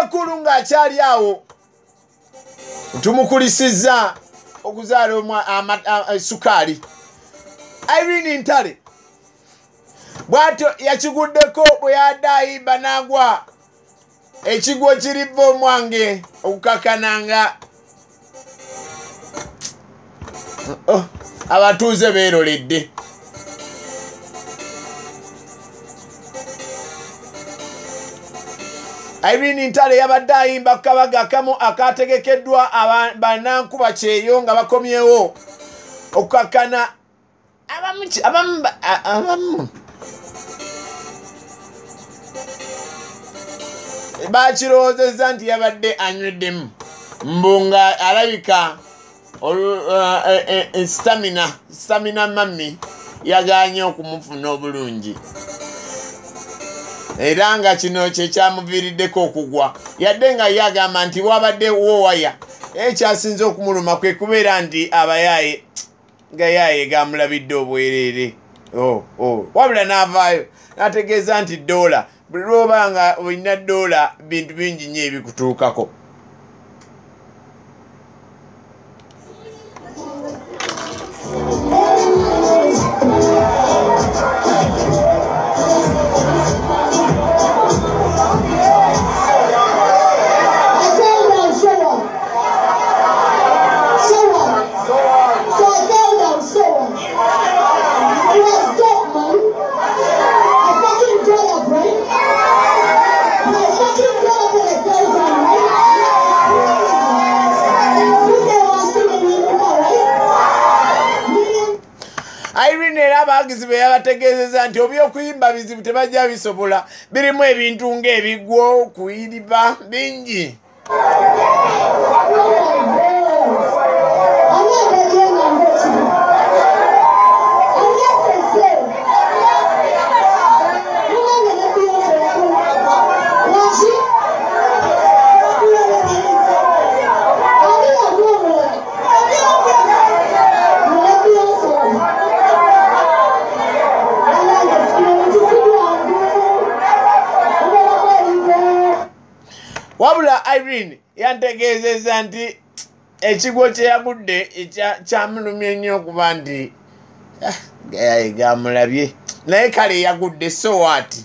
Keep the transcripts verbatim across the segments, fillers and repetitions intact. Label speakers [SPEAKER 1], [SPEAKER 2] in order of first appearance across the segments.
[SPEAKER 1] Sekulu ng'akyali awo tumukulisizza okuzaala omwa sukaali. Irene Ntale bw'atyo yakiguddeko bwe yaddaayimba n'agwa ekigwo kiriva omwange okukakananga oh, abatuuze beeroledde. Irene Ntale yabadde ayimba ku kabaga akamu akategekeddwa bannankuba Kyeyo nga bakomyewo okukakana abamu abamu abamu bakirowoozezza nti yabadde anyweddemu mbu nga alabika stamina stamina mami yaganye okumufuna obulungi era nga kino kye kyamuviiriddeko okugwa yadde nga ye agamba nti wabadde wowaya ekyasinze okumuluma kwe kubeera nti abayaaye nga yaaye gamulabidde obwereere oh, oh. Wabula n'avaayo n'ategeeza nti ddoola buli lwoba nga olina ddoola bintu bingi nnyo ebikutuukako. Irene era abawagizi be yabategeezezza nti obyokuyimba bizibu tebajja bisobola birimu ebintu ng'ebigwo kuyiriba bingi. Wabula Irene yantegeezezza nti ekigwo kye yagudde kyamulumye nnyo okuba nti gamulabye naye kale yagudde so ati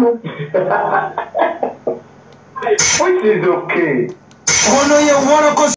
[SPEAKER 2] Which is okay.